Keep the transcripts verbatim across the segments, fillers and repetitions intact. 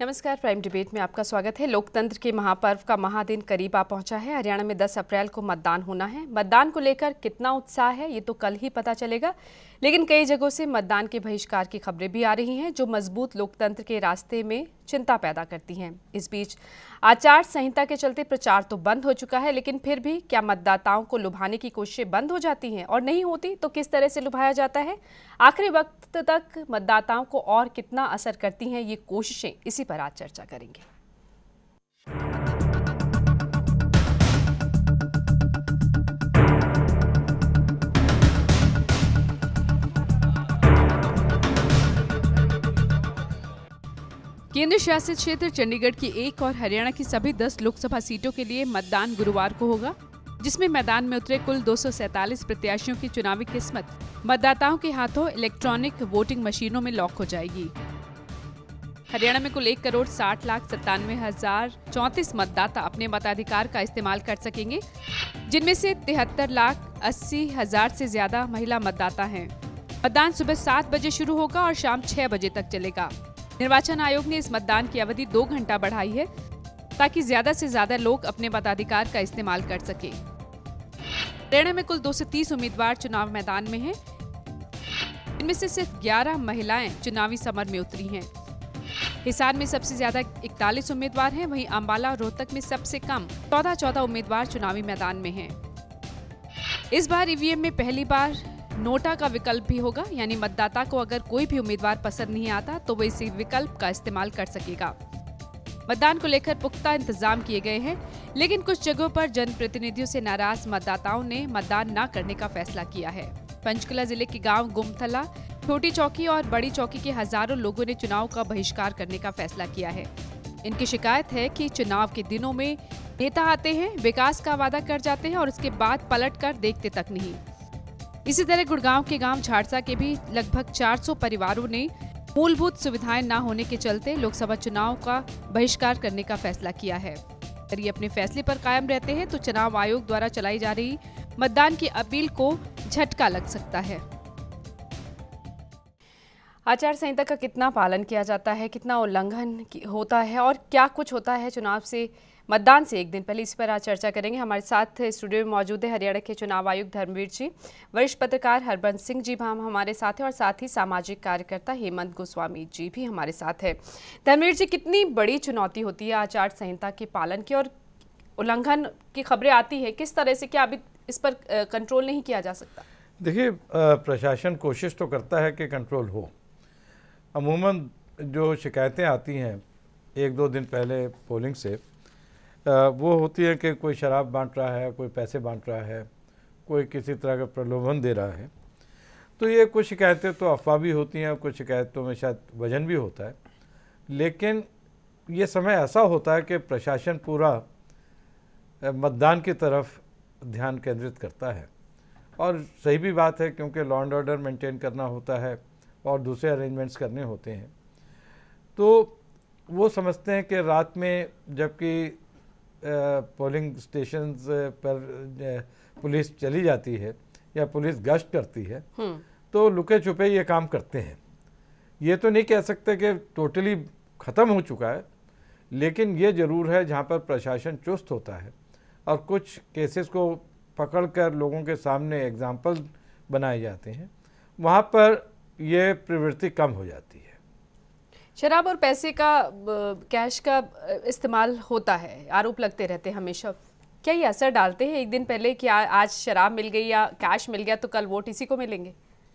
नमस्कार, prime debate में आपका स्वागत है। लोकतंत्र के महापर्व का महादिन करीब आ पहुंचा है। हरियाणा में दस अप्रैल को मतदान होना है। मतदान को लेकर कितना उत्साह है ये तो कल ही पता चलेगा, लेकिन कई जगहों से मतदान के बहिष्कार की खबरें भी आ रही हैं जो मजबूत लोकतंत्र के रास्ते में चिंता पैदा करती हैं। इस बीच आचार संहिता के चलते प्रचार तो बंद हो चुका है, लेकिन फिर भी क्या मतदाताओं को लुभाने की कोशिशें बंद हो जाती हैं, और नहीं होती तो किस तरह से लुभाया जाता है? आखिरी वक्त तक मतदाताओं को और कितना असर करती हैं ये कोशिशें, इसी पर आज चर्चा करेंगे। केंद्र शासित क्षेत्र चंडीगढ़ की एक और हरियाणा की सभी दस लोकसभा सीटों के लिए मतदान गुरुवार को होगा, जिसमें मैदान में उतरे कुल दो सौ सैंतालीस प्रत्याशियों की चुनावी किस्मत मतदाताओं के हाथों इलेक्ट्रॉनिक वोटिंग मशीनों में लॉक हो जाएगी। हरियाणा में कुल एक करोड़ साठ लाख सत्तानवे हजार चौंतीस मतदाता अपने मताधिकार का इस्तेमाल कर सकेंगे, जिनमें से तिहत्तर लाख अस्सी हजार से ज्यादा महिला मतदाता हैं। मतदान सुबह सात बजे शुरू होगा और शाम छह बजे तक चलेगा। निर्वाचन आयोग ने इस मतदान की अवधि दो घंटा बढ़ाई है ताकि ज्यादा से ज्यादा लोग अपने मताधिकार का इस्तेमाल कर सके। हरियाणा में कुल दो सौ तीस उम्मीदवार चुनाव मैदान में हैं। इनमें से सिर्फ ग्यारह महिलाएं चुनावी समर में उतरी हैं। हिसार में सबसे ज्यादा इकतालीस उम्मीदवार हैं, वहीं अंबाला और रोहतक में सबसे कम चौदह चौदह उम्मीदवार चुनावी मैदान में हैं। इस बार ईवीएम में पहली बार नोटा का विकल्प भी होगा, यानी मतदाता को अगर कोई भी उम्मीदवार पसंद नहीं आता तो वो इसी विकल्प का इस्तेमाल कर सकेगा। मतदान को लेकर पुख्ता इंतजाम किए गए हैं, लेकिन कुछ जगहों पर जनप्रतिनिधियों से नाराज मतदाताओं ने मतदान न करने का फैसला किया है। पंचकुला जिले के गांव गुमथला, छोटी चौकी और बड़ी चौकी के हजारों लोगों ने चुनाव का बहिष्कार करने का फैसला किया है। इनकी शिकायत है कि चुनाव के दिनों में नेता आते हैं, विकास का वादा कर जाते हैं और उसके बाद पलट कर देखते तक नहीं। इसी तरह गुड़गांव के गांव झाड़सा के भी लगभग चार सौ परिवारों ने मूलभूत सुविधाएं न होने के चलते लोकसभा चुनाव का बहिष्कार करने का फैसला किया है। अगर ये अपने फैसले पर कायम रहते हैं तो चुनाव आयोग द्वारा चलाई जा रही मतदान की अपील को झटका लग सकता है। आचार संहिता का कितना पालन किया जाता है, कितना उल्लंघन होता है और क्या कुछ होता है चुनाव से मतदान से एक दिन पहले, इस पर आज चर्चा करेंगे। हमारे साथ स्टूडियो में मौजूद है हरियाणा के चुनाव आयुक्त धर्मवीर जी, वरिष्ठ पत्रकार हरबंस सिंह जी भाम हमारे साथ हैं और साथ ही सामाजिक कार्यकर्ता हेमंत गोस्वामी जी भी हमारे साथ है। धर्मवीर जी, कितनी बड़ी चुनौती होती है आचार संहिता के पालन की, और उल्लंघन की खबरें आती है, किस तरह से, क्या अभी इस पर कंट्रोल नहीं किया जा सकता? देखिए, प्रशासन कोशिश तो करता है कि कंट्रोल हो। अमूमन जो शिकायतें आती हैं एक दो दिन पहले पोलिंग से, वो होती है कि कोई शराब बांट रहा है, कोई पैसे बांट रहा है, कोई किसी तरह का प्रलोभन दे रहा है। तो ये कुछ शिकायतें तो अफवाह भी होती हैं, कुछ शिकायतों में शायद वजन भी होता है। लेकिन ये समय ऐसा होता है कि प्रशासन पूरा मतदान की तरफ ध्यान केंद्रित करता है, और सही भी बात है क्योंकि लॉ एंड ऑर्डर मेंटेन करना होता है और दूसरे अरेंजमेंट्स करने होते हैं। तो वो समझते हैं कि रात में जबकि पोलिंग स्टेशंस पर पुलिस चली जाती है या पुलिस गश्त करती है, तो लुके छुपे ये काम करते हैं। ये तो नहीं कह सकते कि टोटली ख़त्म हो चुका है, लेकिन ये ज़रूर है जहाँ पर प्रशासन चुस्त होता है और कुछ केसेस को पकड़कर लोगों के सामने एग्जाम्पल बनाए जाते हैं, वहाँ पर ये प्रवृत्ति कम हो जाती है। शराब और पैसे का, कैश का इस्तेमाल होता है, आरोप लगते रहते हैं हमेशा। क्या ये असर डालते हैं एक दिन पहले कि आज शराब मिल गई या कैश मिल गया तो कल वोट इसी को मिलेंगे?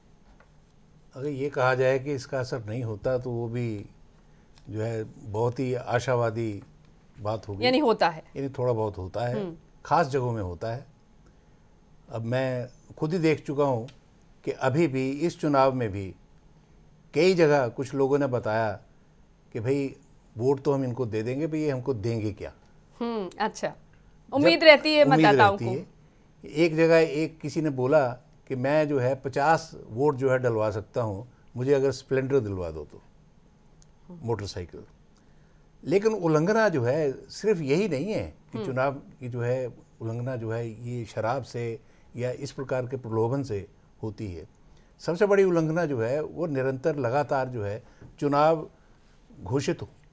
अगर ये कहा जाए कि इसका असर नहीं होता तो वो भी जो है बहुत ही आशावादी बात होगी। यानी होता है, यानी थोड़ा बहुत होता है, खास जगहों में होता है। अब मैं खुद ही देख चुका हूँ कि अभी भी इस चुनाव में भी कई जगह कुछ लोगों ने बताया कि भाई वोट तो हम इनको दे देंगे, भाई ये हमको देंगे क्या। हम्म अच्छा, उम्मीद रहती है मतदाताओं को। एक जगह एक किसी ने बोला कि मैं जो है पचास वोट जो है डलवा सकता हूँ, मुझे अगर स्प्लेंडर दिलवा दो तो, मोटरसाइकिल। लेकिन उल्लंघना जो है सिर्फ यही नहीं है कि चुनाव की जो है उल्लंघना जो है ये शराब से या इस प्रकार के प्रलोभन से होती है। सबसे बड़ी उल्लंघना जो है वो निरंतर लगातार जो है चुनाव घोषित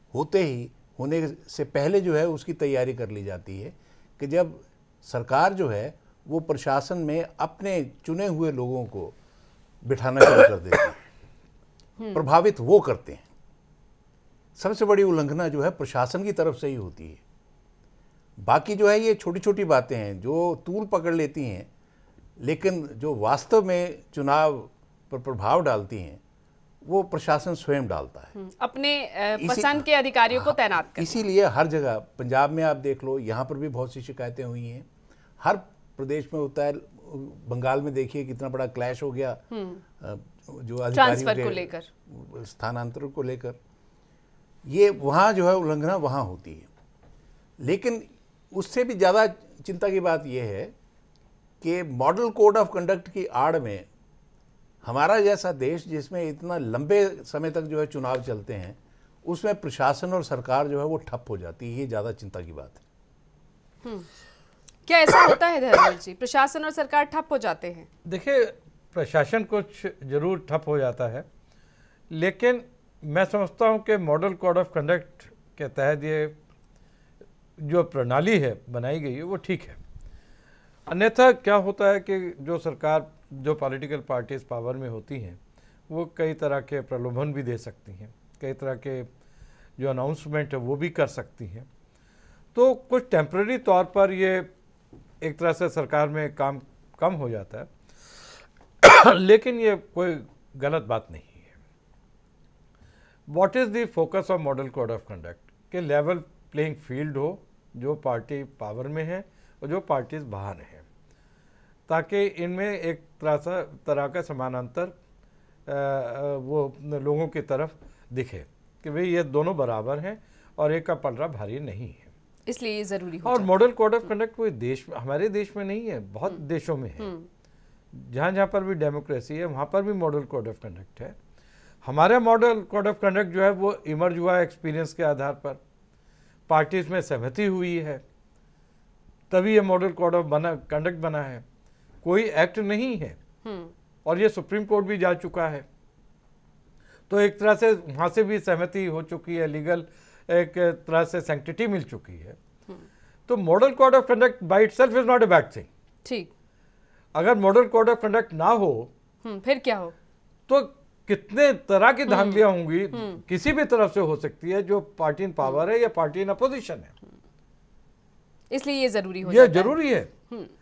होते ही होने से पहले जो है उसकी तैयारी कर ली जाती है कि जब सरकार जो है वो प्रशासन में अपने चुने हुए लोगों को बिठाना शुरू कर देती है, प्रभावित वो करते हैं। सबसे बड़ी उल्लंघना जो है प्रशासन की तरफ से ही होती है। बाकी जो है ये छोटी छोटी बातें हैं जो तूल पकड़ लेती हैं, लेकिन जो वास्तव में चुनाव पर प्रभाव डालती हैं वो प्रशासन स्वयं डालता है, अपने पसंद के अधिकारियों को तैनात कर। इसीलिए हर जगह, पंजाब में आप देख लो, यहाँ पर भी बहुत सी शिकायतें हुई हैं, हर प्रदेश में होता है। बंगाल में देखिए कितना बड़ा क्लैश हो गया जो अधिकारियों को लेकर, स्थानांतरण को लेकर। ये वहाँ जो है उल्लंघना वहाँ होती है। लेकिन उससे भी ज़्यादा चिंता की बात यह है कि मॉडल कोड ऑफ कंडक्ट की आड़ में हमारा जैसा देश जिसमें इतना लंबे समय तक जो है चुनाव चलते हैं, उसमें प्रशासन और सरकार जो है वो ठप हो जाती है। ये ज़्यादा चिंता की बात है। क्या ऐसा होता है धर्मेंद्र जी, प्रशासन और सरकार ठप हो जाते हैं? देखिए, प्रशासन कुछ जरूर ठप हो जाता है, लेकिन मैं समझता हूं कि मॉडल कोड ऑफ कंडक्ट के तहत ये जो प्रणाली है बनाई गई है वो ठीक है। अन्यथा क्या होता है कि जो सरकार, जो पॉलिटिकल पार्टीज पावर में होती हैं, वो कई तरह के प्रलोभन भी दे सकती हैं, कई तरह के जो अनाउंसमेंट है वो भी कर सकती हैं। तो कुछ टेम्पररी तौर पर ये एक तरह से सरकार में काम कम हो जाता है, लेकिन ये कोई गलत बात नहीं है। What is the focus of model code of conduct के लेवल प्लेइंग फील्ड हो, जो पार्टी पावर में है और जो पार्टीज बाहर हैं, ताकि इनमें एक तरह तरह का समानांतर वो लोगों की तरफ दिखे कि भाई ये दोनों बराबर हैं और एक का पलड़ा भारी नहीं है। इसलिए ये जरूरी हो। और मॉडल कोड ऑफ कंडक्ट कोई देश, हमारे देश में नहीं है, बहुत देशों में है। जहाँ जहाँ पर भी डेमोक्रेसी है वहाँ पर भी मॉडल कोड ऑफ कंडक्ट है। हमारा मॉडल कोड ऑफ कंडक्ट जो है वो इमर्ज हुआ एक्सपीरियंस के आधार पर, पार्टीज में सहमति हुई है, तभी ये मॉडल कोड ऑफ बना कंडक्ट बना है, कोई एक्ट नहीं है। और ये सुप्रीम कोर्ट भी जा चुका है, तो एक तरह से वहाँ से भी सहमति हो चुकी है, लीगल एक तरह से सैंक्टिटी मिल चुकी है। तो model code of conduct by itself is not a bad thing. ठीक, अगर मॉडल कोड ऑफ कंडक्ट ना हो फिर क्या हो, तो कितने तरह की धांधलियां होंगी, किसी भी तरफ से हो सकती है, जो पार्टी इन पावर है या पार्टी इन अपोजिशन है। इसलिए ये जरूरी हो ये जरूरी है।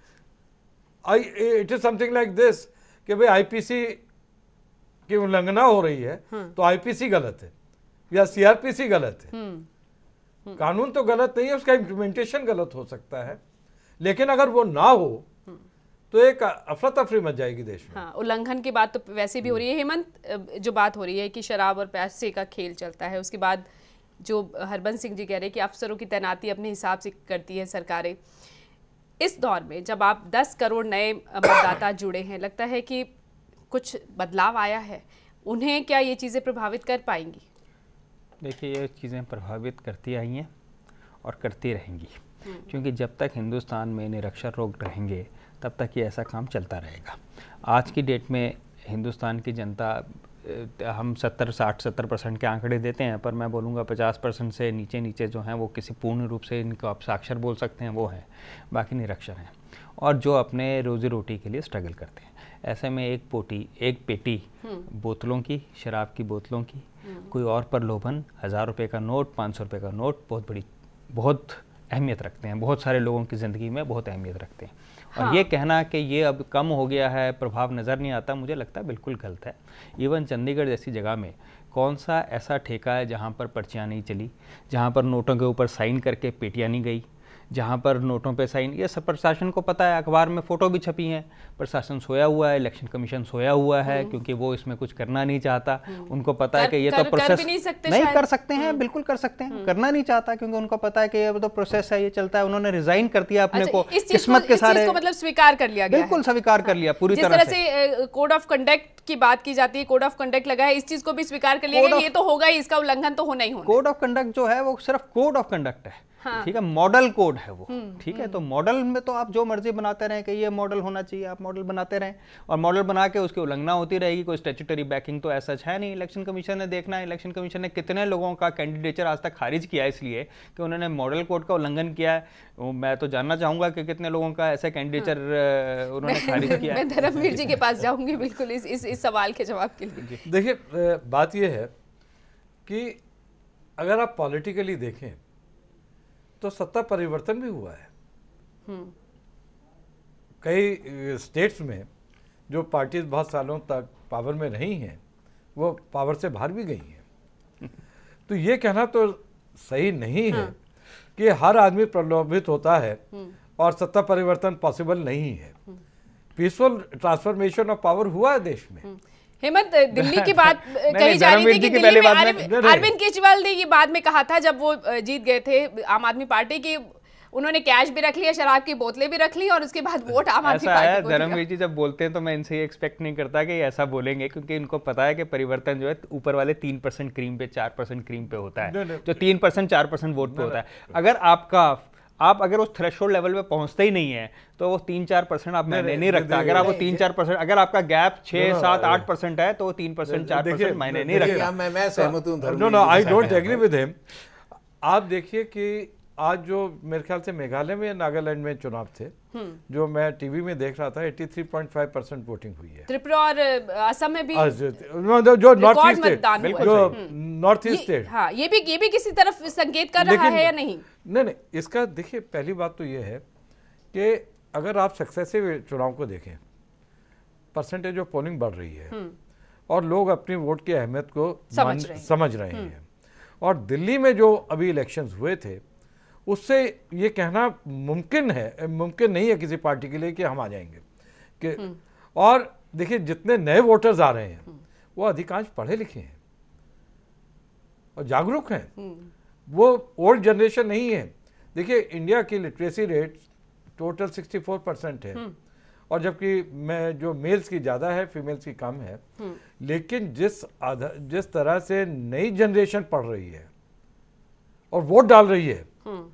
I it is something like this कि भाई आईपीसी की उल्लंघना हो रही है तो आईपीसी गलत है या सीआरपीसी गलत है। कानून तो गलत नहीं है, उसका इम्प्लीमेंटेशन गलत हो सकता है, लेकिन अगर वो ना हो तो एक अफरा तफरी मच जाएगी देश में। हाँ, उल्लंघन की बात तो वैसे भी हो रही है हेमंत। जो बात हो रही है कि शराब और पैसे का खेल चलता है, उसके बाद जो हरबंस सिंह जी कह रहे हैं कि अफसरों की तैनाती अपने हिसाब से करती है सरकारें। इस दौर में जब आप दस करोड़ नए मतदाता जुड़े हैं, लगता है कि कुछ बदलाव आया है, उन्हें क्या ये चीज़ें प्रभावित कर पाएंगी? देखिए, ये चीज़ें प्रभावित करती आई हैं और करती रहेंगी, क्योंकि जब तक हिंदुस्तान में निरक्षर लोग रहेंगे तब तक ये ऐसा काम चलता रहेगा। आज की डेट में हिंदुस्तान की जनता, हम सत्तर साठ सत्तर परसेंट के आंकड़े देते हैं, पर मैं बोलूँगा पचास परसेंट से नीचे नीचे जो हैं वो किसी पूर्ण रूप से इनको आप साक्षर बोल सकते हैं वो हैं, बाकी निरक्षर हैं और जो अपने रोज़ी रोटी के लिए स्ट्रगल करते हैं। ऐसे में एक पोटी एक पेटी बोतलों की, शराब की बोतलों की, कोई और प्रलोभन, हज़ार रुपये का नोट, पाँच सौ रुपये का नोट बहुत बड़ी बहुत अहमियत रखते हैं, बहुत सारे लोगों की ज़िंदगी में बहुत अहमियत रखते हैं। और हाँ। ये कहना कि ये अब कम हो गया है, प्रभाव नज़र नहीं आता, मुझे लगता है बिल्कुल गलत है। इवन चंडीगढ़ जैसी जगह में कौन सा ऐसा ठेका है जहाँ पर पर्चियाँ नहीं चली, जहाँ पर नोटों के ऊपर साइन करके पेटियाँ नहीं गई, जहाँ पर नोटों पे साइन, ये सब प्रशासन को पता है। अखबार में फ़ोटो भी छपी हैं, प्रशासन सोया हुआ है, इलेक्शन कमीशन सोया हुआ है, क्योंकि वो इसमें कुछ करना नहीं चाहता। उनको पता है कि ये तो प्रोसेस नहीं, सकते नहीं कर सकते हैं, बिल्कुल कर सकते हैं, करना नहीं चाहता क्योंकि उनको पता है कि ये तो प्रोसेस है, ये चलता है। उन्होंने रिजाइन कर दिया अपने को, किस्मत के सारे, मतलब स्वीकार कर लिया, बिल्कुल स्वीकार कर लिया पूरी तरह से। कोड ऑफ कंडक्ट की बात की जाती है, कोड ऑफ कंडक्ट लगा है, इस चीज को भी स्वीकार कर लिया गया, ये तो होगा ही, इसका उल्लंघन तो होना ही होना। कोड ऑफ कंडक्ट जो है वो सिर्फ कोड ऑफ कंडक्ट है, हाँ। ठीक है, मॉडल कोड है वो, ठीक है। तो मॉडल में तो आप जो मर्जी बनाते रहें कि ये मॉडल होना चाहिए, आप मॉडल बनाते रहें और मॉडल बना के उसकी उल्लंघना होती रहेगी। कोई स्टैट्यूटरी बैकिंग तो ऐसा है नहीं। इलेक्शन कमीशन ने देखना है इलेक्शन कमीशन ने कितने लोगों का कैंडिडेचर आज तक खारिज किया है इसलिए कि उन्होंने मॉडल कोड का उल्लंघन किया है। मैं तो जानना चाहूंगा कि कितने लोगों का ऐसा कैंडिडेचर हाँ। उन्होंने खारिज किया है। मैं धर्मवीर जी के पास जाऊंगी बिल्कुल इस इस, इस सवाल के जवाब के लिए। देखिए, बात यह है कि अगर आप पॉलिटिकली देखें तो सत्ता परिवर्तन भी हुआ है। कई स्टेट्स में जो पार्टीज बहुत सालों तक पावर में रही हैं वो पावर से बाहर भी गई हैं। तो ये कहना तो सही नहीं है हाँ। कि हर आदमी प्रलोभित होता है और सत्ता परिवर्तन पॉसिबल नहीं है। पीसफुल ट्रांसफॉर्मेशन ऑफ पावर हुआ है देश में। हेमंत, दिल्ली की बात कही जा रही थी कि दिल्ली में अरविंद केजरीवाल ने ये बाद में कहा था जब वो जीत गए थे आम आदमी पार्टी की, उन्होंने कैश भी रख लिया, शराब की बोतलें भी रख ली और उसके बाद वोट आम आदमी पार्टी को दिया। धर्मवीर जी जब बोलते हैं तो मैं इनसे ये एक्सपेक्ट नहीं करता कि ऐसा बोलेंगे, क्योंकि इनको पता है कि परिवर्तन जो है ऊपर वाले तीन परसेंट क्रीम पे चार परसेंट क्रीम पे होता है, जो तीन परसेंट चार परसेंट वोट पे होता है। अगर आपका आप अगर उस थ्रेशोल्ड लेवल पे पहुंचते ही नहीं है तो वो तीन चार परसेंट आप मायने नहीं रखता। अगर आप वो तीन चार परसेंट, अगर आपका गैप छह सात आठ परसेंट है तो वो तीन परसेंट चार परसेंट मायने नहीं रखता। मैं मैं सहमत हूं। No no, I don't agree with him. आप देखिए कि आज जो मेरे ख्याल से मेघालय में या नागालैंड में चुनाव थे, जो मैं टीवी में देख रहा था, तिरासी पॉइंट पाँच परसेंट वोटिंग हुई है। त्रिपुरा और असम में भी जो नॉर्थ ईस्ट स्टेट, जो नॉर्थ ईस्ट स्टेट, हाँ, ये भी ये भी किसी तरफ संकेत कर रहा है या नहीं? नहीं नहीं, इसका देखिए पहली बात तो ये है कि अगर आप सक्सेसिव चुनाव को देखें, परसेंटेज ऑफ पोलिंग बढ़ रही है और लोग अपनी वोट की अहमियत को समझ रहे, समझ रहे हैं। और दिल्ली में जो अभी इलेक्शंस हुए थे उससे ये कहना मुमकिन है, मुमकिन नहीं है किसी पार्टी के लिए कि हम आ जाएंगे कि, और देखिए जितने नए वोटर्स आ रहे हैं वो अधिकांश पढ़े लिखे हैं और जागरूक हैं, वो ओल्ड जनरेशन नहीं है। देखिए इंडिया की लिटरेसी रेट टोटल चौंसठ परसेंट है और जबकि मैं जो मेल्स की ज़्यादा है फीमेल्स की कम है, लेकिन जिस जिस तरह से नई जनरेशन पढ़ रही है और वोट डाल रही है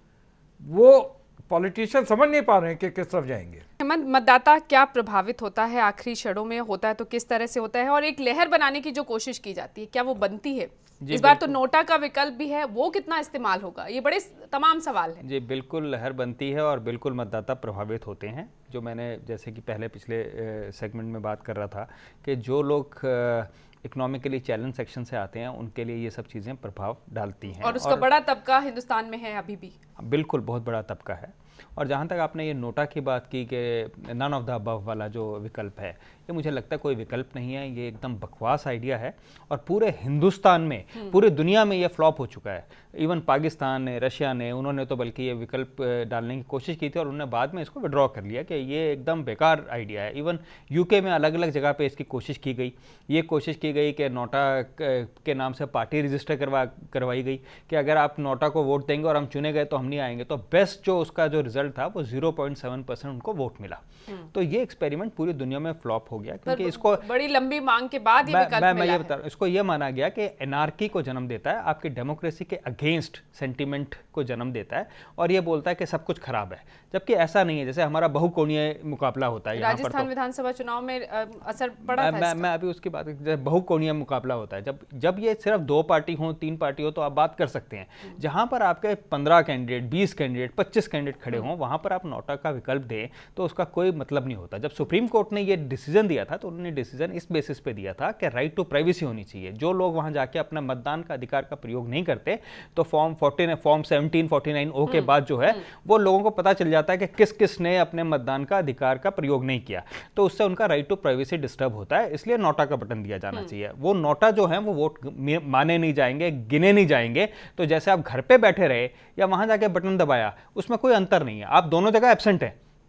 वो पॉलिटिशियन समझ नहीं पा रहे हैं कि किस तरफ जाएंगे। हेमंत, मतदाता क्या प्रभावित होता है आखिरी क्षणों में, होता है तो किस तरह से होता है, और एक लहर बनाने की जो कोशिश की जाती है क्या वो बनती है? इस बार तो नोटा का विकल्प भी है, वो कितना इस्तेमाल होगा, ये बड़े तमाम सवाल हैं। जी बिल्कुल लहर बनती है और बिल्कुल मतदाता प्रभावित होते हैं। जो मैंने जैसे कि पहले पिछले सेगमेंट में बात कर रहा था कि जो लोग इकोनॉमिकली चैलेंज सेक्शन से आते हैं उनके लिए ये सब चीज़ें प्रभाव डालती हैं। और उसका और बड़ा तबका हिंदुस्तान में है अभी भी। बिल्कुल बहुत बड़ा तबका है। और जहाँ तक आपने ये नोटा की बात की कि नन ऑफ द अबव वाला जो विकल्प है, ये मुझे लगता है कोई विकल्प नहीं है, ये एकदम बकवास आइडिया है और पूरे हिंदुस्तान में, पूरी दुनिया में ये फ्लॉप हो चुका है। इवन पाकिस्तान ने, रशिया ने, उन्होंने तो बल्कि ये विकल्प डालने की कोशिश की थी और उन्होंने बाद में इसको विड्रॉ कर लिया कि ये एकदम बेकार आइडिया है। इवन यूके में अलग अलग जगह पे इसकी कोशिश की गई, ये कोशिश की गई कि नोटा के नाम से पार्टी रजिस्टर करवा करवाई गई कि अगर आप नोटा को वोट देंगे और हम चुने गए तो हम नहीं आएंगे। तो बेस्ट जो उसका जो रिजल्ट था वो ज़ीरो पॉइंट सेवन परसेंट उनको वोट मिला। तो ये एक्सपेरिमेंट पूरी दुनिया में फ्लॉप हो गया क्योंकि इसको बड़ी लंबी मांग के बाद ये विकल्प मैं, मैं ये बता रहा हूं, इसको ये माना गया कि एनार्की को जन्म देता है, आपकी डेमोक्रेसी के अगेंस्ट सेंटीमेंट को जन्म देता है और ये बोलता है कि सब कुछ खराब है, जबकि ऐसा नहीं है। जैसे हमारा बहुकोणीय मुकाबला होता है, यहाँ पर राजस्थान विधानसभा चुनाव में असर पड़ा था। मैं, मैं अभी उसकी बात, बहुकोणीय मुकाबला होता है, जब जब ये सिर्फ दो पार्टी हो, तीन पार्टी हो तो आप बात कर सकते हैं। जहां पर आपके पंद्रह कैंडिडेट, बीस कैंडिडेट, पच्चीस कैंडिडेट खड़े हों, वहां पर आप नोटा का विकल्प दें तो उसका कोई मतलब नहीं होता। जब सुप्रीम कोर्ट ने ये डिसीजन दिया था तो उन्होंने डिसीजन इस बेसिस पे दिया था कि राइट टू प्राइवेसी होनी चाहिए। जो लोग वहां जाके अपना मतदान का अधिकार का प्रयोग नहीं करते तो form fourteen form seventeen forty nine O के बाद जो है वो लोगों को पता चल जाता है कि किस किस ने अपने मतदान का अधिकार का प्रयोग नहीं किया, तो उससे उनका राइट टू प्राइवेसी डिस्टर्ब होता है। इसलिए नोटा का बटन दिया जाना चाहिए। वो नोटा जो है वो वोट माने नहीं जाएंगे, गिने नहीं जाएंगे। तो जैसे आप घर पे बैठे रहे या वहां जाके बटन दबाया, उसमें कोई अंतर नहीं है, आप दोनों जगह एब्सेंट है।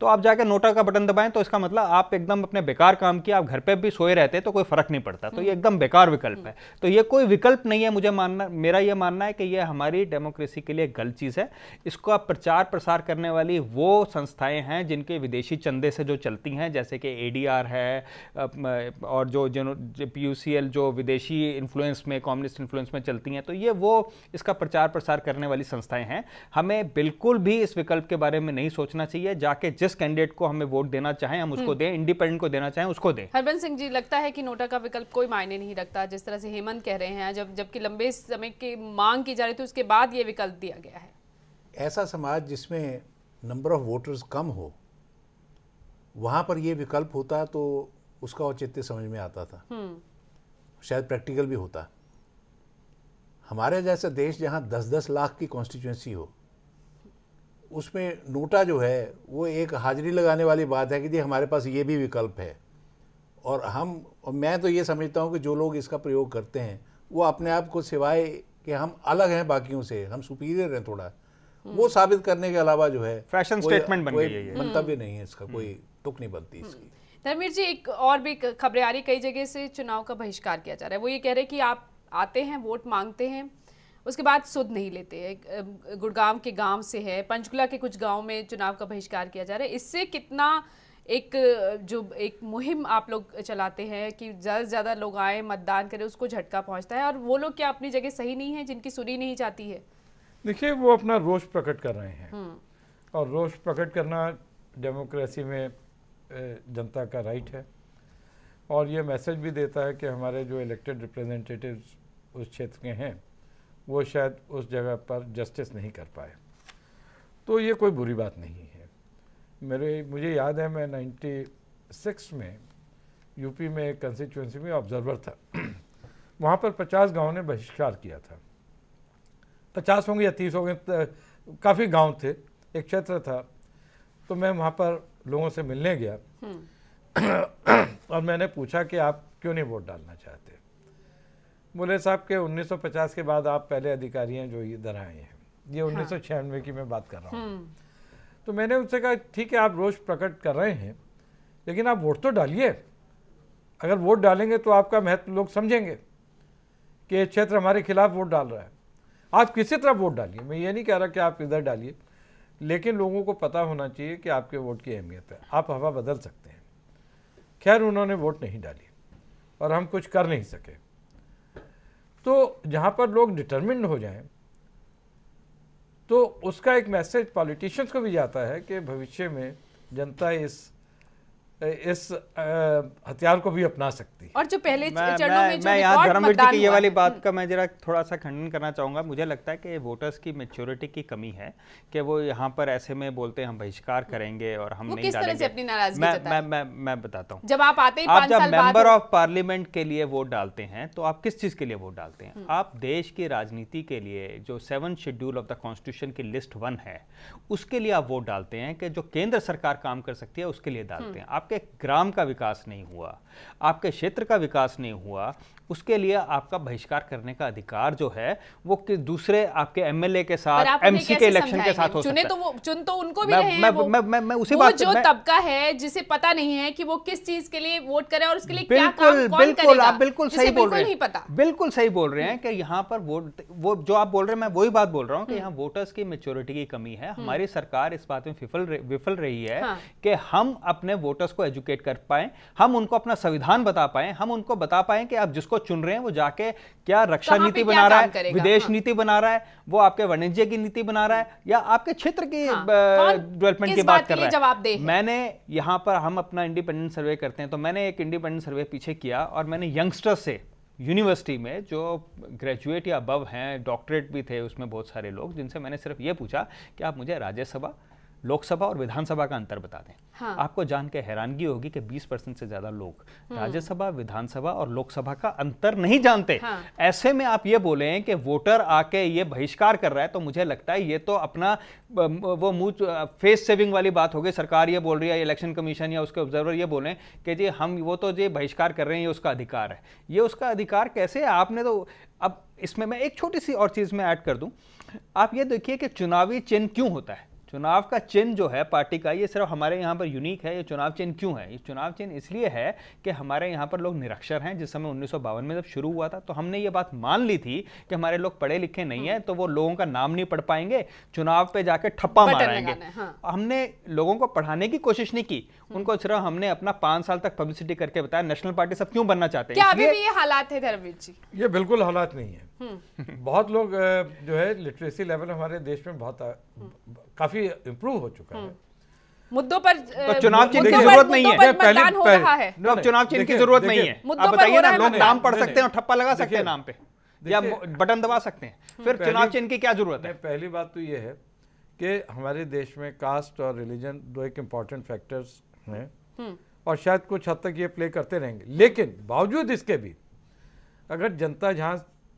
तो आप जाके नोटा का बटन दबाएं तो इसका मतलब आप एकदम अपने बेकार काम किया, आप घर पे भी सोए रहते तो कोई फर्क नहीं पड़ता। तो ये एकदम बेकार विकल्प है। तो ये कोई विकल्प नहीं है, मुझे मानना मेरा ये मानना है कि ये हमारी डेमोक्रेसी के लिए गलत चीज़ है। इसको प्रचार प्रसार करने वाली वो संस्थाएं हैं जिनके विदेशी चंदे से जो चलती हैं, जैसे कि ए डी आर है और जो पी यू सी एल जो विदेशी इन्फ्लुएंस में, कम्युनिस्ट इन्फ्लुएंस में चलती हैं, तो ये वो इसका प्रचार प्रसार करने वाली संस्थाएं हैं। हमें बिल्कुल भी इस विकल्प के बारे में नहीं सोचना चाहिए। जाके जिस कैंडिडेट को हमें वोट देना चाहें हम उसको दें, इंडिपेंडेंट को देना चाहें उसको दें। हरबंस सिंह जी, लगता है कि नोटा का विकल्प कोई मायने नहीं रखता, जिस तरह से हेमंत कह रहे हैं, जब जबकि लंबे समय की मांग की जा रही थी उसके बाद ये विकल्प दिया गया है। ऐसा समाज जिसमें नंबर ऑफ वोटर्स कम हो, वहां पर ये विकल्प होता तो उसका औचित्य समझ में आता था, शायद प्रैक्टिकल भी होता। हमारे जैसा देश जहां दस दस लाख की कॉन्स्टिट्यूंसी हो, उसमें नोटा जो है वो एक हाजिरी लगाने वाली बात है कि जी हमारे पास ये भी विकल्प है। और हम और मैं तो ये समझता हूँ कि जो लोग इसका प्रयोग करते हैं वो अपने आप को सिवाय कि हम अलग हैं बाकियों से, हम सुपीरियर हैं थोड़ा, वो साबित करने के अलावा जो है फैशन स्टेटमेंट बन गई है ये। मंतव्य नहीं है इसका, कोई तुक नहीं बनती इसकी। धर्मवीर जी, एक और भी खबरें आ रही, कई जगह से चुनाव का बहिष्कार किया जा रहा है। वो ये कह रहे हैं कि आप आते हैं, वोट मांगते हैं, उसके बाद सुध नहीं लेते हैं। गुड़गांव के गांव से है, पंचकुला के कुछ गांव में चुनाव का बहिष्कार किया जा रहा है। इससे कितना एक जो एक मुहिम आप लोग चलाते हैं कि ज़्यादा से ज़्यादा लोग आए, मतदान करें, उसको झटका पहुंचता है, और वो लोग क्या अपनी जगह सही नहीं है जिनकी सुनी नहीं जाती है? देखिए, वो अपना रोष प्रकट कर रहे हैं और रोष प्रकट करना डेमोक्रेसी में जनता का राइट है। और ये मैसेज भी देता है कि हमारे जो इलेक्टेड रिप्रेजेंटेटिव्स उस क्षेत्र के हैं वो शायद उस जगह पर जस्टिस नहीं कर पाए। तो ये कोई बुरी बात नहीं है। मेरे मुझे याद है, मैं छियानवे में यूपी में एक कंस्टिट्यूंसी में ऑब्जर्वर था। वहाँ पर पचास गाँव ने बहिष्कार किया था। पचास होंगे या तीस होंगे, काफ़ी गांव थे, एक क्षेत्र था। तो मैं वहाँ पर लोगों से मिलने गया और मैंने पूछा कि आप क्यों नहीं वोट डालना चाहते। बोले साहब के उन्नीस सौ पचास के बाद आप पहले अधिकारी हैं जो इधर आए हैं। ये हाँ। उन्नीस सौ छियानवे की मैं बात कर रहा हूँ। तो मैंने उनसे कहा ठीक है, आप रोष प्रकट कर रहे हैं, लेकिन आप वोट तो डालिए। अगर वोट डालेंगे तो आपका महत्व लोग समझेंगे कि ये क्षेत्र हमारे खिलाफ वोट डाल रहा है। आप किसी तरह वोट डालिए, मैं ये नहीं कह रहा कि आप इधर डालिए, लेकिन लोगों को पता होना चाहिए कि आपके वोट की अहमियत है। आप हवा बदल सकते हैं। खैर, उन्होंने वोट नहीं डाली और हम कुछ कर नहीं सके। तो जहाँ पर लोग डिटर्मिन्ड हो जाएं, तो उसका एक मैसेज पॉलिटिशियंस को भी जाता है कि भविष्य में जनता इस इस हथियार को भी अपना सकती है। और जो पहले मैं, चरणों में जो मैं यहाँ धर्मवीर जी की ये वाली बात है। का मैं जरा थोड़ा सा खंडन करना चाहूँगा। मुझे लगता है कि वोटर्स की मैच्योरिटी की कमी है कि वो यहाँ पर ऐसे में बोलते हैं हम बहिष्कार करेंगे और हम नहीं डालेंगे। किस तरह से अपनी नाराजगी मैं, जताएं? मैं, मैं, मैं बताता हूँ। जब आप आते ही आप पाँच जब साल बाद मेंबर ऑफ पार्लियामेंट के लिए वोट डालते हैं तो आप किस चीज़ के लिए वोट डालते हैं? आप देश की राजनीति के लिए जो seven schedule of the constitution की लिस्ट वन है उसके लिए आप वोट डालते हैं कि जो केंद्र सरकार काम कर सकती है उसके लिए डालते हैं। आपके ग्राम का विकास नहीं हुआ, आपके क्षेत्र का विकास नहीं हुआ, उसके लिए आपका बहिष्कार करने का अधिकार जो है वो कि दूसरे आपके एमएलए के साथ, एमसी के इलेक्शन के साथ हो सकता है। तो वो चुन तो उनको भी मैं, रहे हैं मैं, वो, मैं, मैं, मैं उसी वो बात जो मैं, तबका है जिसे पता नहीं है कि वो किस चीज के लिए वोट करे और उसके लिए क्या बिल्कुल काम कौन बिल्कुल करेगा, आप बिल्कुल सही बोल रहे नहीं पता। हैं, बिल्कुल सही बोल रहे हैं कि यहाँ पर वोट, वो जो आप बोल रहे हैं मैं वही बात बोल रहा हूँ कि यहाँ वोटर्स की मैच्योरिटी की कमी है। हमारी सरकार इस बात में विफल विफल रही है कि हम अपने वोटर्स को एजुकेट कर पाए, हम उनको अपना संविधान बता पाए, हम उनको बता पाए कि आप जिसको चुन रहे हैं वो जाके क्या रक्षा नीति बना रहा है, विदेश नीति बना रहा है, वो आपके वाणिज्य की नीति बना रहा है या आपके क्षेत्र की डेवलपमेंट की बात कर रहा है। मैंने यहाँ पर, हम अपना इंडिपेंडेंट सर्वे करते हैं, तो मैंने एक इंडिपेंडेंट सर्वे पीछे किया और मैंने यंगस्टर्स से यूनिवर्सिटी में जो ग्रेजुएट या अबव हैं, डॉक्टरेट भी थे उसमें बहुत सारे लोग, जिनसे मैंने सिर्फ ये पूछा कि आप मुझे राज्यसभा, लोकसभा और विधानसभा का अंतर बता दें। हाँ। आपको जान के हैरानगी होगी कि बीस परसेंट से ज्यादा लोग राज्यसभा, विधानसभा और लोकसभा का अंतर नहीं जानते। हाँ। ऐसे में आप ये बोले हैं कि वोटर आके ये बहिष्कार कर रहा है, तो मुझे लगता है ये तो अपना वो मुंह फेस सेविंग वाली बात हो गई। सरकार ये बोल रही है, इलेक्शन कमीशन या उसके ऑब्जर्वर ये बोले कि जी हम वो तो ये बहिष्कार कर रहे हैं, ये उसका अधिकार है। ये उसका अधिकार कैसे है? आपने तो, अब इसमें मैं एक छोटी सी और चीज में ऐड कर दूं। आप ये देखिए कि चुनावी चिन्ह क्यों होता है। चुनाव का चिन्ह जो है पार्टी का, ये सिर्फ हमारे यहाँ पर यूनिक है। ये चुनाव चिन्ह क्यों है? ये चुनाव चिन्ह इसलिए है कि हमारे यहाँ पर लोग निरक्षर हैं। जिस समय उन्नीस सौ बावन में जब शुरू हुआ था तो हमने ये बात मान ली थी कि हमारे लोग पढ़े लिखे नहीं है, तो वो लोगों का नाम नहीं पढ़ पाएंगे, चुनाव पे जाके ठप्पा मारेंगे। हाँ। हमने लोगों को पढ़ाने की कोशिश नहीं की, उनको सिर्फ हमने अपना पांच साल तक पब्लिसिटी करके बताया नेशनल पार्टी सब क्यों बनना चाहते हैं। क्या अभी भी ये हालात है धर्मवीर जी? ये बिल्कुल हालात नहीं है। बहुत लोग जो है लिटरेसी लेवल हमारे देश में बहुत काफी इंप्रूव हो चुका है। मुद्दों पर तो चुनाव चिन्ह की जरूरत नहीं है। मतदान हो रहा है, तो चुनाव चिन्ह की जरूरत नहीं है। आप बताइए ना, लोग नाम पढ़ सकते हैं और ठप्पा लगा सकते हैं नाम पे, या बटन दबा सकते हैं, फिर चुनाव चिन्ह की क्या जरूरत है? पहली बात तो ये है कि हमारे देश में कास्ट और रिलीजन दो एक इम्पॉर्टेंट फैक्टर्स हैं और शायद कुछ हद तक ये प्ले करते रहेंगे, लेकिन बावजूद इसके भी अगर जनता जहाँ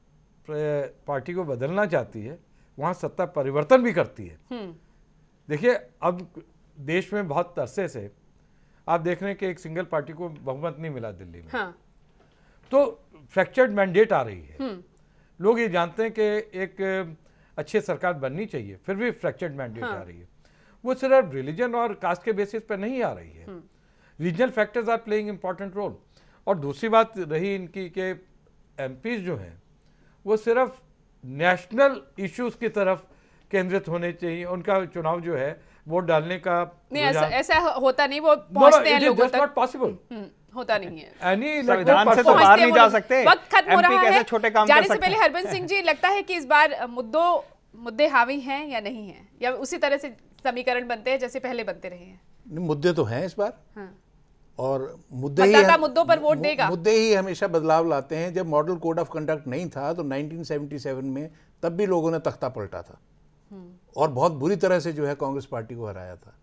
पार्टी को बदलना चाहती है वहाँ सत्ता परिवर्तन भी करती है। देखिए अब देश में बहुत अरसे से आप देख रहे हैं कि एक सिंगल पार्टी को बहुमत नहीं मिला दिल्ली में। हाँ। तो फ्रैक्चर्ड मैंडेट आ रही है। लोग ये जानते हैं कि एक अच्छी सरकार बननी चाहिए, फिर भी फ्रैक्चर्ड मैंडेट हाँ। आ रही है। वो सिर्फ रिलीजन और कास्ट के बेसिस पर नहीं आ रही है। Regional factors are playing important role. और दूसरी बात रही इनकी कि एमपीज जो हैं वो सिर्फ नेशनल इश्यूज की तरफ केंद्रित होने चाहिए। उनका चुनाव जो है वोट डालने का नहीं, ऐसा, ऐसा होता नहीं, वो पहुंचते हैं लोगों तक। नॉट पॉसिबल, होता नहीं है। एनी संविधान से तो बाहर नहीं जा सकते। वक्त खत्म हो रहा है, छोटे काम जाने से पहले हरबंस सिंह जी, लगता है कि इस बार मुद्दों मुद्दे हावी हैं या नहीं हैं, या उसी तरह से समीकरण बनते हैं जैसे पहले बनते रहे हैं? मुद्दे तो हैं इस बार। हाँ। और मुद्दे ही मुद्दों पर वोट देगा। मुद्दे ही हमेशा बदलाव लाते हैं। जब मॉडल कोड ऑफ कंडक्ट नहीं था तो नाइनटीन सेवेंटी सेवन में तब भी लोगों ने तख्ता पलटा था और बहुत बुरी तरह से जो है कांग्रेस पार्टी को हराया था।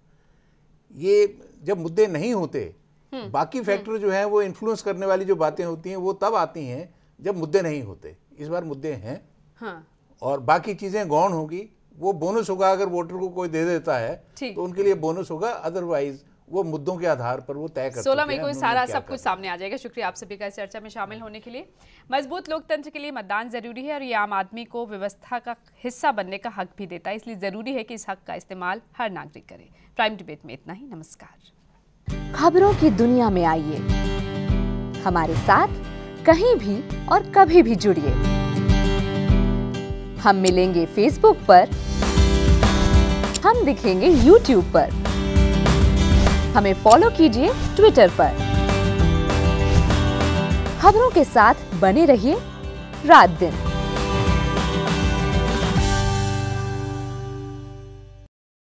ये जब मुद्दे नहीं होते, बाकी फैक्टर जो है वो इन्फ्लुएंस करने वाली जो बातें होती हैं वो तब आती हैं जब मुद्दे नहीं होते। इस बार मुद्दे हैं। हाँ। और बाकी चीजें गौण होगी। वो बोनस होगा, अगर वोटर को कोई दे देता है तो उनके लिए बोनस होगा, अदरवाइज वो मुद्दों के आधार पर वो तय करते हैं। सोलह मई को सारा सब कुछ सामने आ जाएगा। शुक्रिया आप सभी का इस चर्चा में शामिल होने के लिए। मजबूत लोकतंत्र के लिए मतदान जरूरी है और ये आम आदमी को व्यवस्था का हिस्सा बनने का हक भी देता है, इसलिए जरूरी है कि इस हक का इस्तेमाल हर नागरिक करे। प्राइम डिबेट में इतना ही। नमस्कार। खबरों की दुनिया में आइए, हमारे साथ कहीं भी और कभी भी जुड़िए। हम मिलेंगे फेसबुक पर, हम दिखेंगे यूट्यूब पर, हमें फॉलो कीजिए ट्विटर पर। खबरों के साथ बने रहिए रात दिन।